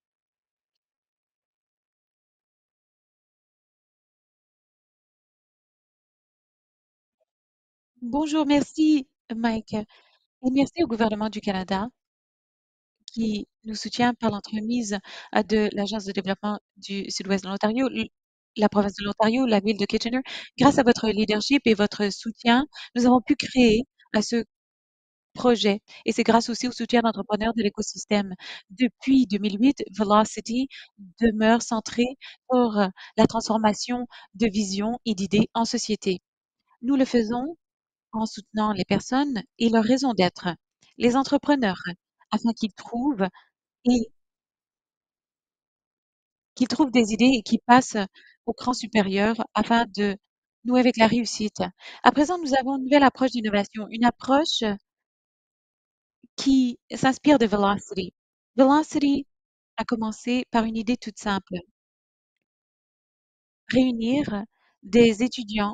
Bonjour, merci Mike et merci au gouvernement du Canada qui nous soutient par l'entremise euh, de l'Agence de développement du Sud-Ouest de l'Ontario, l- la province de l'Ontario, la ville de Kitchener. Grâce à votre leadership et votre soutien, nous avons pu créer à ce projet et c'est grâce aussi au soutien d'entrepreneurs de l'écosystème. Depuis deux mille huit, Velocity demeure centré sur euh, la transformation de vision et d'idées en société. Nous le faisons en soutenant les personnes et leur raison d'être, les entrepreneurs, afin qu'ils trouvent et qu'ils trouvent des idées et qu'ils passent au cran supérieur afin de nouer avec la réussite. À présent, nous avons une nouvelle approche d'innovation, une approche qui s'inspire de Velocity. Velocity a commencé par une idée toute simple, réunir des étudiants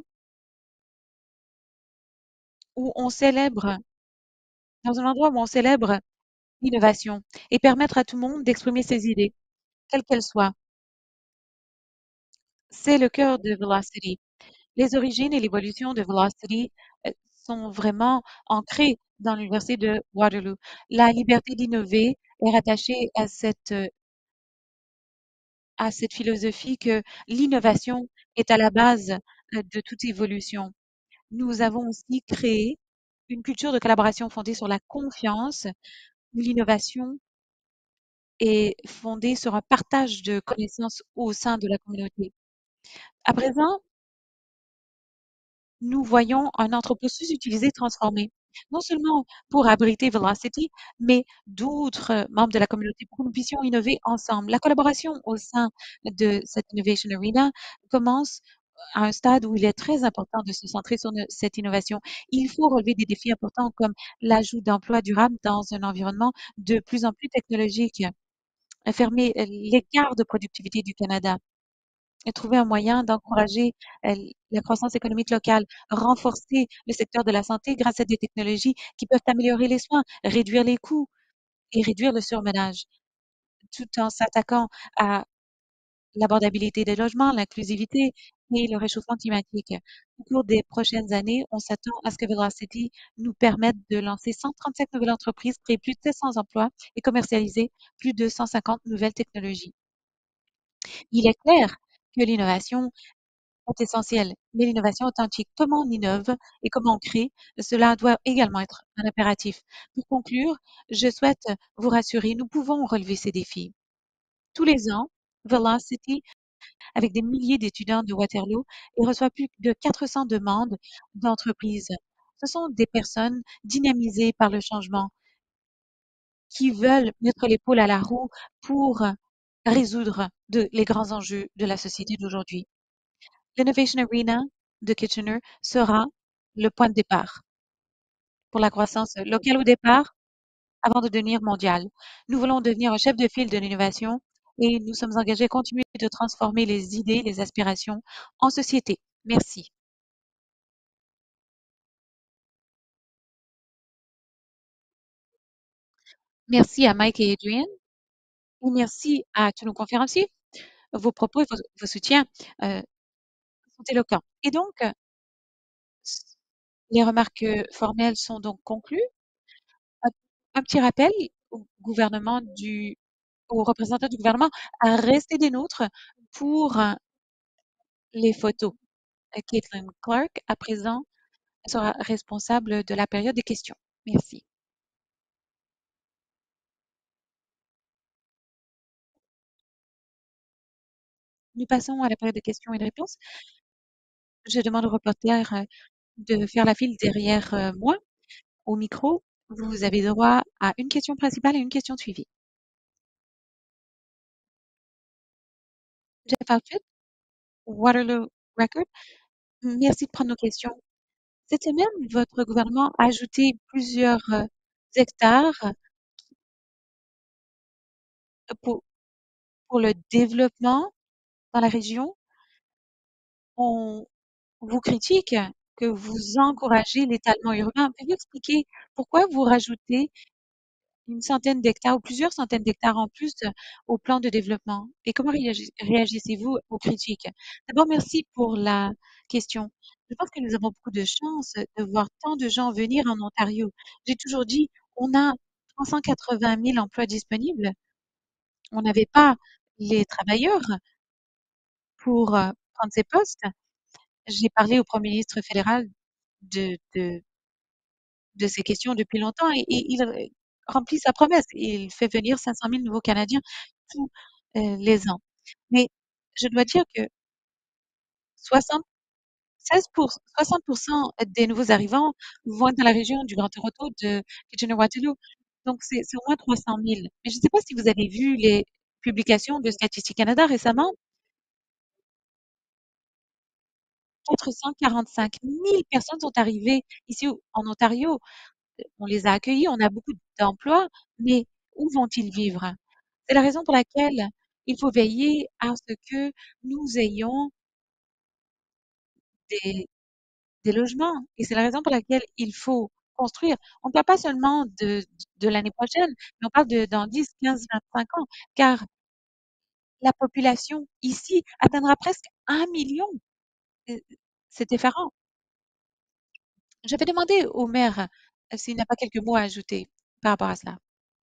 où on célèbre, dans un endroit où on célèbre l'innovation et permettre à tout le monde d'exprimer ses idées, quelles qu'elles soient. C'est le cœur de Velocity. Les origines et l'évolution de Velocity euh, sont vraiment ancrées dans l'université de Waterloo. La liberté d'innover est rattachée à cette, euh, à cette philosophie que l'innovation est à la base euh, de toute évolution. Nous avons aussi créé une culture de collaboration fondée sur la confiance, où l'innovation est fondée sur un partage de connaissances au sein de la communauté. À présent, nous voyons un entrepôt sous-utilisé transformé, non seulement pour abriter Velocity, mais d'autres euh, membres de la communauté pour que nous puissions innover ensemble. La collaboration au sein de cette Innovation Arena commence à un stade où il est très important de se centrer sur ne- cette innovation. Il faut relever des défis importants comme l'ajout d'emplois durables dans un environnement de plus en plus technologique, fermer euh, l'écart de productivité du Canada et trouver un moyen d'encourager euh, la croissance économique locale, renforcer le secteur de la santé grâce à des technologies qui peuvent améliorer les soins, réduire les coûts et réduire le surmenage, tout en s'attaquant à l'abordabilité des logements, l'inclusivité et le réchauffement climatique. Au cours des prochaines années, on s'attend à ce que Velocity nous permette de lancer cent trente-cinq nouvelles entreprises, créer plus de sept cents emplois et commercialiser plus de cent cinquante nouvelles technologies. Il est clair que l'innovation est essentiel. Mais l'innovation authentique, comment on innove et comment on crée, cela doit également être un impératif. Pour conclure, je souhaite vous rassurer, nous pouvons relever ces défis. Tous les ans, Velocity, avec des milliers d'étudiants de Waterloo, et reçoit plus de quatre cents demandes d'entreprises. Ce sont des personnes dynamisées par le changement qui veulent mettre l'épaule à la roue pour résoudre de- les grands enjeux de la société d'aujourd'hui. L'Innovation Arena de Kitchener sera le point de départ pour la croissance locale au départ avant de devenir mondiale. Nous voulons devenir un chef de file de l'innovation et nous sommes engagés à continuer de transformer les idées, les aspirations en société. Merci. Merci à Mike et Adrienne et merci à tous nos conférenciers. Vos propos et vos, vos soutiens euh, sont éloquents. Et donc, euh, les remarques euh, formelles sont donc conclues. Un, un petit rappel au gouvernement du, aux représentants du gouvernement à rester des nôtres pour euh, les photos. Euh, Caitlin Clark, à présent, sera responsable de la période des questions. Merci. Nous passons à la période de questions et de réponses. Je demande au reporter euh, de faire la file derrière euh, moi au micro. Vous avez droit à une question principale et une question de suivi. Jeff Outfit, Waterloo Record, merci de prendre nos questions. Cette semaine, votre gouvernement a ajouté plusieurs euh, hectares pour, pour le développement dans la région. On vous critique que vous encouragez l'étalement urbain. Pouvez-vous expliquer pourquoi vous rajoutez une centaine d'hectares ou plusieurs centaines d'hectares en plus euh, au plan de développement? Et comment réagi- réagissez-vous aux critiques? D'abord, merci pour la question. Je pense que nous avons beaucoup de chance de voir tant de gens venir en Ontario. J'ai toujours dit, on a trois cent quatre-vingt mille emplois disponibles. On n'avait pas les travailleurs pour euh, prendre ces postes. J'ai parlé au Premier ministre fédéral de, de, de ces questions depuis longtemps et, et il euh, remplit sa promesse. Il fait venir cinq cent mille nouveaux Canadiens tous euh, les ans. Mais je dois dire que soixante, seize pour, soixante pour cent des nouveaux arrivants vont être dans la région du Grand Toronto, de Kitchener-Waterloo. Donc, c'est c'est au moins trois cent mille. Mais je ne sais pas si vous avez vu les publications de Statistique Canada récemment. quatre cent quarante-cinq mille personnes sont arrivées ici au- en Ontario. On les a accueillis, on a beaucoup d'emplois, mais où vont-ils vivre? C'est la raison pour laquelle il faut veiller à ce que nous ayons des, des logements. Et c'est la raison pour laquelle il faut construire. On ne parle pas seulement de, de l'année prochaine, mais on parle de dans dix, quinze, vingt-cinq ans, car la population ici atteindra presque un million. Euh, C'est effarant. Je vais demander au maire euh, s'il n'a pas quelques mots à ajouter par rapport à cela.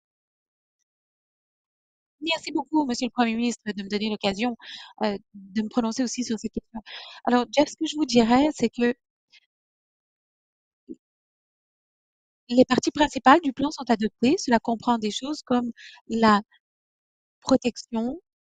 Merci beaucoup, Monsieur le Premier ministre, de me donner l'occasion euh, de me prononcer aussi sur cette question. Alors, Jeff, ce que je vous dirais, c'est que les parties principales du plan sont adoptées. Cela comprend des choses comme la protection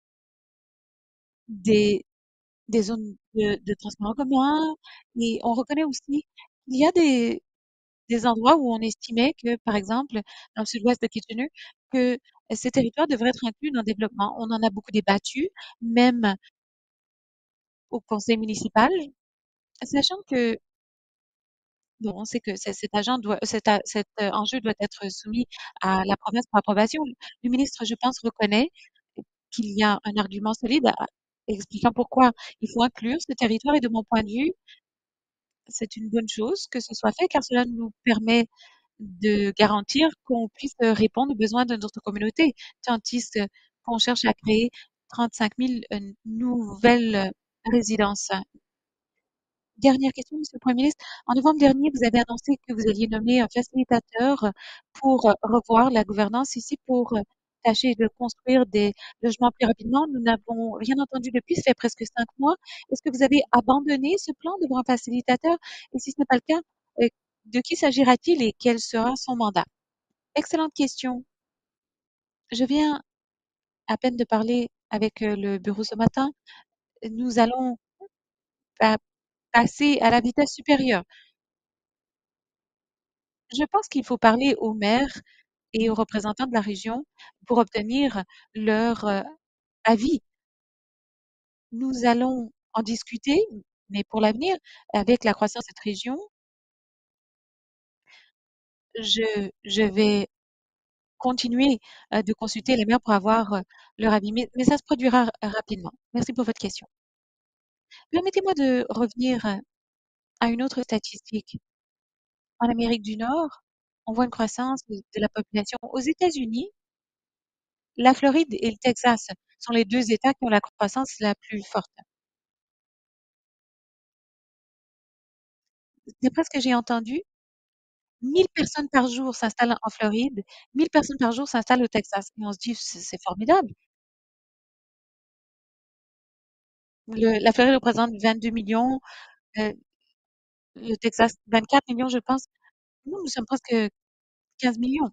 des, des zones de, de transport en commun. Et on reconnaît aussi qu'il y a des, des endroits où on estimait que, par exemple, dans le sud-ouest de Kitchener, que ces territoires devraient être inclus dans le développement. On en a beaucoup débattu, même au conseil municipal, sachant que bon, on sait que ce cet agent doit cet a cet, heu, enjeu doit être soumis à la province pour approbation. Le ministre, je pense, reconnaît qu'il y a un argument solide à expliquant pourquoi il faut inclure ce territoire et de mon point de vue, c'est une bonne chose que ce soit fait car cela nous permet de garantir qu'on puisse, heu, répondre aux besoins de notre communauté, tandis que qu'on cherche à créer trente-cinq mille, heu, nouvelles, heu, résidences. Dernière question, Monsieur le Premier ministre. En novembre dernier, vous avez annoncé que vous alliez nommer un facilitateur pour euh, revoir la gouvernance ici, pour euh, tâcher de construire des logements plus rapidement. Nous n'avons rien entendu depuis, ça fait presque cinq mois. Est-ce que vous avez abandonné ce plan de voir un facilitateur? Et si ce n'est pas le cas, euh, de qui s'agira-t-il et quel sera son mandat? Excellente question. Je viens à peine de parler avec euh, le bureau ce matin. Nous allons pa- passer à la vitesse supérieure. Je pense qu'il faut parler aux maires et aux représentants de la région pour obtenir leur euh, avis. Nous allons en discuter, mais pour l'avenir, avec la croissance de cette région, je, je vais continuer euh, de consulter les maires pour avoir euh, leur avis, mais, mais ça se produira euh, rapidement. Merci pour votre question. Permettez-moi de revenir euh, à une autre statistique. En Amérique du Nord, on voit une croissance de de la population. Aux États-Unis, la Floride et le Texas sont les deux États qui ont la croissance la plus forte. D'après ce que j'ai entendu, mille personnes par jour s'installent en Floride, mille personnes par jour s'installent au Texas. Et on se dit, c'est c'est formidable. Le- la Floride représente vingt-deux millions, euh, le Texas vingt-quatre millions, je pense. Nous, nous sommes presque quinze millions.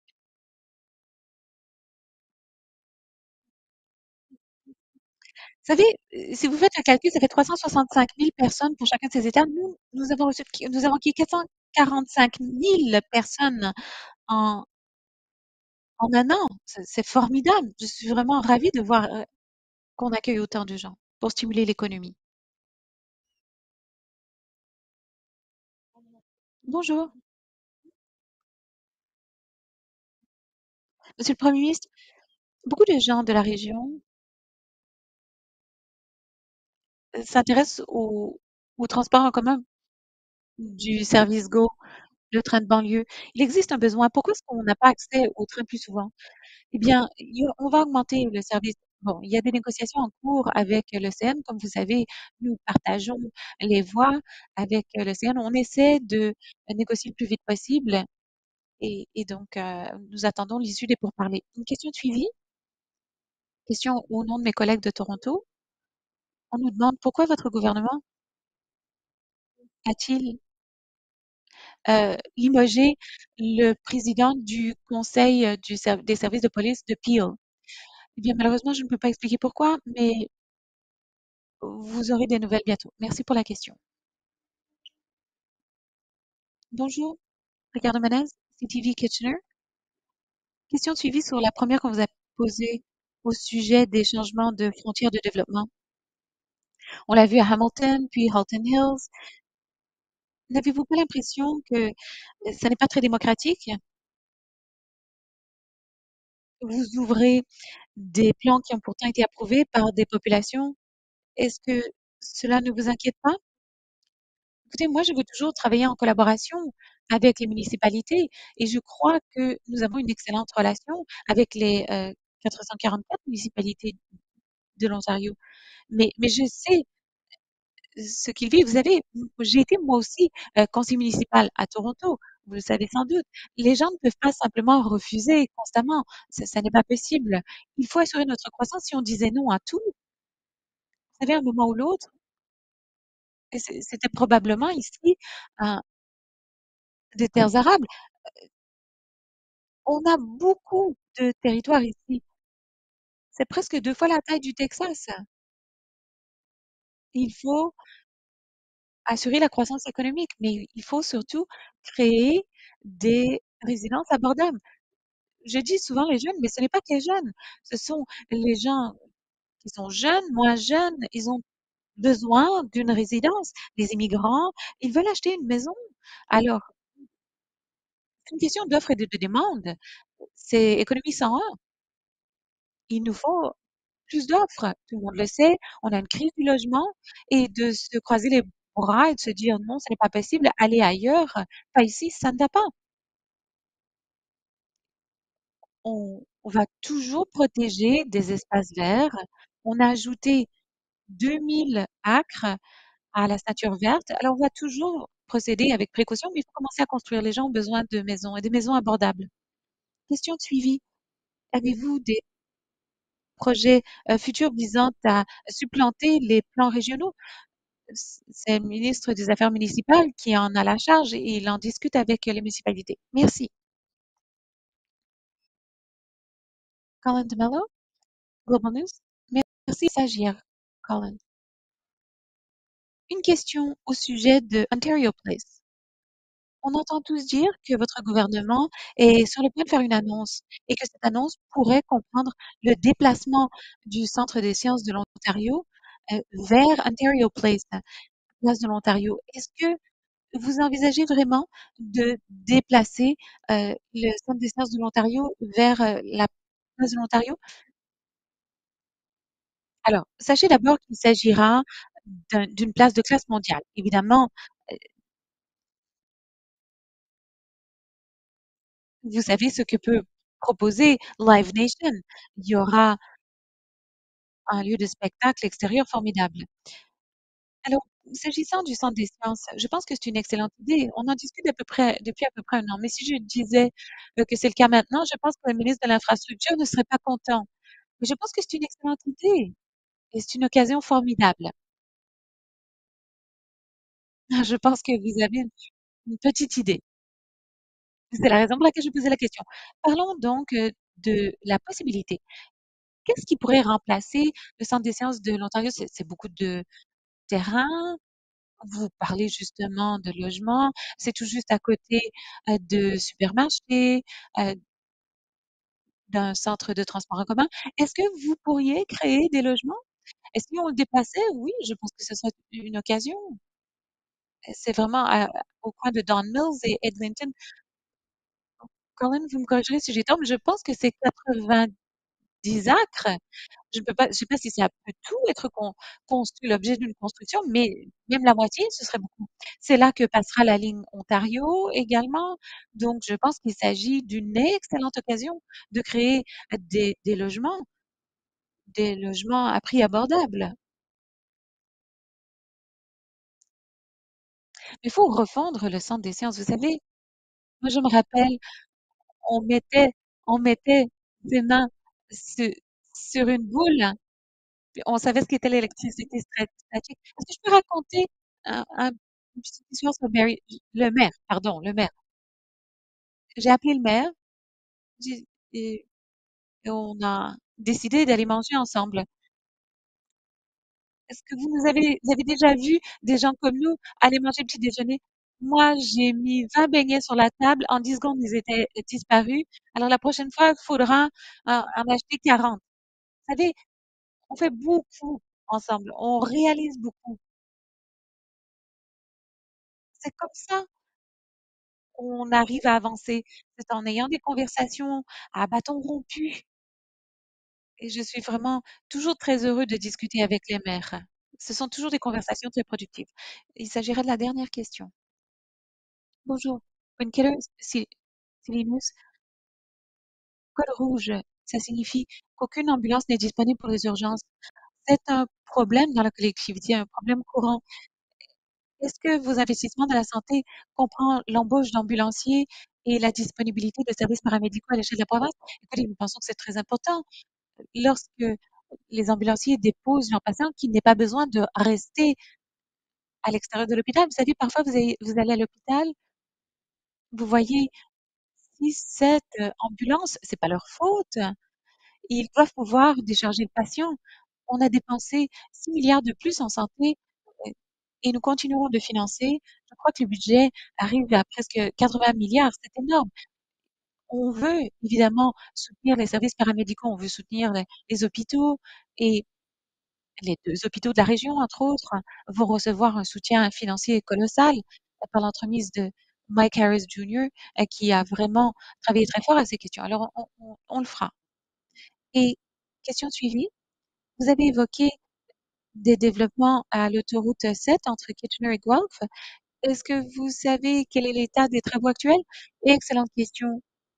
Vous savez, euh, si vous faites un calcul, ça fait trois cent soixante-cinq mille personnes pour chacun de ces États. Nous, nous avons reçu, nous avons acquis quatre cent quarante-cinq mille personnes en, en un an. C'est c'est formidable. Je suis vraiment ravie de voir euh, qu'on accueille autant de gens pour stimuler l'économie. Bonjour, Monsieur le Premier ministre. Beaucoup de gens de la région euh, s'intéressent au, au transport en commun du service Go, le train de banlieue. Il existe un besoin. Pourquoi est-ce qu'on n'a pas accès au train plus souvent? Eh bien, il y a- on va augmenter le service. Bon, il y a des négociations en cours avec l'O C N. Comme vous savez, nous partageons les voies avec l'O C N. On essaie de négocier le plus vite possible et, et donc euh, nous attendons l'issue des pourparlers. Une question de suivi, question au nom de mes collègues de Toronto. On nous demande pourquoi votre gouvernement a-t-il euh, limogé le président du conseil euh, du ser- des services de police de Peel. Eh bien, malheureusement, je ne peux pas expliquer pourquoi, mais vous aurez des nouvelles bientôt. Merci pour la question. Bonjour, Ricardo Manez, C T V Kitchener. Question de suivi sur la première qu'on vous a posée au sujet des changements de frontières de développement. On l'a vu à Hamilton, puis Halton Hills. N'avez-vous pas l'impression que euh, ça n'est pas très démocratique? Vous ouvrez des plans qui ont pourtant été approuvés par des populations. Est-ce que cela ne vous inquiète pas? Écoutez, moi, je veux toujours travailler en collaboration avec les municipalités et je crois que nous avons une excellente relation avec les euh, quatre cent quarante-quatre municipalités de l'Ontario. Mais, mais je sais ce qu'ils vivent. Vous savez, m- j'ai été moi aussi euh, conseiller municipal à Toronto. Vous le savez sans doute. Les gens ne peuvent pas simplement refuser constamment. Ça, ça n'est pas possible. Il faut assurer notre croissance. Si on disait non à tout, vous savez, à un moment ou l'autre, et c'est- c'était probablement ici euh, des terres arables. On a beaucoup de territoires ici. C'est presque deux fois la taille du Texas. Il faut assurer la croissance économique, mais il faut surtout créer des résidences abordables. Je dis souvent les jeunes, mais ce n'est pas que les jeunes. Ce sont les gens qui sont jeunes, moins jeunes. Ils ont besoin d'une résidence. Les immigrants, ils veulent acheter une maison. Alors, c'est une question d'offre et de de demande. C'est économie cent un. Il nous faut plus d'offres. Tout le monde le sait. On a une crise du logement et de se croiser les bras et de se dire non, ce n'est pas possible, aller ailleurs, pas ici, ça ne va pas. On, on va toujours protéger des espaces verts. On a ajouté deux mille acres à la ceinture verte. Alors, on va toujours procéder avec précaution, mais il faut commencer à construire. Les gens ont besoin de maisons et des maisons abordables. Question de suivi. Avez-vous des projets euh, futurs visant à supplanter les plans régionaux? C'est le ministre des Affaires municipales qui en a la charge et il en discute avec les municipalités. Merci. Colin DeMello, Global News. Merci, stagiaire. Colin. Une question au sujet de Ontario Place. On entend tous dire que votre gouvernement est sur le point de faire une annonce et que cette annonce pourrait comprendre le déplacement du Centre des sciences de l'Ontario euh, vers Ontario Place, place de l'Ontario. Est-ce que vous envisagez vraiment de déplacer, heu, le centre des sciences de l'Ontario vers, heu, la place de l'Ontario? Alors, sachez d'abord qu'il s'agira d'un d'une place de classe mondiale. Évidemment, heu, vous savez ce que peut proposer Live Nation. Il y aura un lieu de spectacle extérieur formidable. Alors, s'agissant du centre des sciences, je pense que c'est une excellente idée. On en discute à peu près depuis à peu près un an. Mais si je disais, heu, que c'est le cas maintenant, je pense que le ministre de l'Infrastructure ne serait pas content. Mais je pense que c'est une excellente idée et c'est une occasion formidable. Je pense que vous avez une une petite idée. C'est la raison pour laquelle je posais la question. Parlons donc, heu, de la possibilité. Qu'est-ce qui pourrait remplacer le centre des sciences de l'Ontario? C'est c'est beaucoup de terrain. Vous parlez justement de logement. C'est tout juste à côté, heu, de supermarchés, heu, d'un centre de transport en commun. Est-ce que vous pourriez créer des logements? Et si on le déplaçait? Oui, je pense que ce serait une occasion. C'est vraiment à au coin de Don Mills et Eglinton. Colin, vous me corrigerez si j'ai tort, mais je pense que c'est quatre-vingt-dix acres. Je ne peux pas, je sais pas si ça peut tout être con construit, l'objet d'une construction, mais même la moitié, ce serait beaucoup. C'est là que passera la ligne Ontario également. Donc, je pense qu'il s'agit d'une excellente occasion de créer des, des logements, des logements à prix abordable. Il faut refondre le centre des sciences. Vous savez, moi, je me rappelle, on mettait, on mettait ses mains su- sur une boule. Puis on savait ce qu'était l'électricité stat statique. Est-ce que je peux raconter un un une petite histoire sur Barry le maire, pardon, le maire. J'ai appelé le maire, j'ai et et on a décidé d'aller manger ensemble. Est-ce que vous nous avez vous avez déjà vu des gens comme nous aller manger le petit déjeuner? Moi, j'ai mis vingt beignets sur la table, en dix secondes, ils étaient disparus. Alors la prochaine fois, il faudra en en acheter quarante. Vous savez, on fait beaucoup ensemble, on réalise beaucoup. C'est comme ça on arrive à avancer. C'est en ayant des conversations à bâtons rompus et je suis vraiment toujours très heureux de discuter avec les mères. Ce sont toujours des conversations très productives. Il s'agirait de la dernière question. Bonjour, Quinn Si Silinus, code rouge, ça signifie qu'aucune ambulance n'est disponible pour les urgences. C'est un problème dans la collectivité, un problème courant. Est-ce que vos investissements dans la santé comprend l'embauche d'ambulanciers et la disponibilité de services paramédicaux à l'échelle de la province? Écoutez, nous pensons que c'est très important. Lorsque les ambulanciers déposent leurs patients, qu'il n'ait pas besoin de rester à l'extérieur de l'hôpital. Vous savez, parfois, vous allez, vous allez à l'hôpital, vous voyez six, sept euh, ambulances, c'est pas leur faute. Ils doivent pouvoir décharger le patient. On a dépensé six milliards de plus en santé euh, et nous continuerons de financer. Je crois que le budget arrive à presque quatre-vingts milliards. C'est énorme. On veut évidemment soutenir les services paramédicaux, on veut soutenir les, les hôpitaux et les deux hôpitaux de la région, entre autres, vont recevoir un soutien financier colossal par l'entremise de Mike Harris junior, euh, qui a vraiment travaillé très fort à ces questions. Alors, on, on- on le fera. Et question suivie, vous avez évoqué des développements à l'autoroute sept entre Kitchener et Guelph. Est-ce que vous savez quel est l'état des travaux actuels? Excellente question.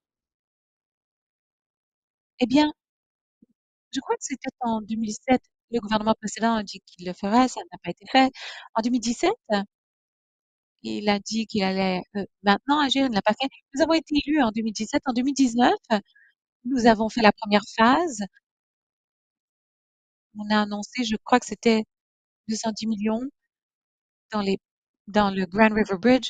Eh bien, je crois que c'était en deux mille sept. Le gouvernement précédent a dit qu'il le ferait, ça n'a pas été fait. En deux mille dix-sept, il a dit qu'il allait euh, maintenant agir, il ne l'a pas fait. Nous avons été élus en deux mille dix-sept. En deux mille dix-neuf, nous avons fait la première phase. On a annoncé, je crois que c'était deux cent dix millions dans les, dans le Grand River Bridge.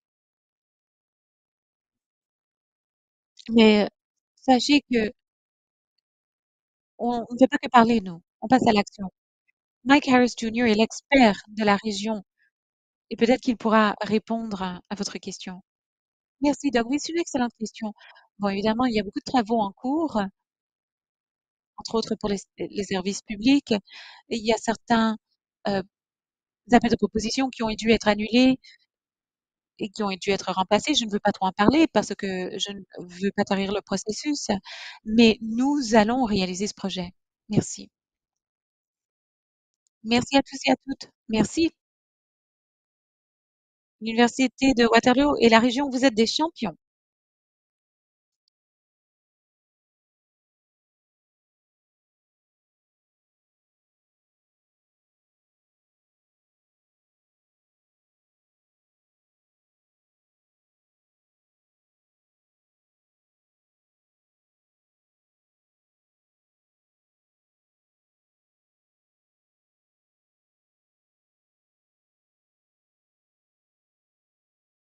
Mais euh, sachez que on on ne fait pas que parler, nous. On passe à l'action. Mike Harris junior est l'expert de la région et peut-être qu'il pourra répondre à, à votre question. Merci, Doug. Oui, c'est une excellente question. Bon, évidemment, il y a beaucoup de travaux en cours, entre autres pour les, les services publics. Et il y a certains euh, appels de proposition qui ont dû être annulés. et qui ont dû être remplacés. Je ne veux pas trop en parler parce que je ne veux pas tarir le processus, mais nous allons réaliser ce projet. Merci. Merci à tous et à toutes. Merci. L'université de Waterloo et la région, vous êtes des champions.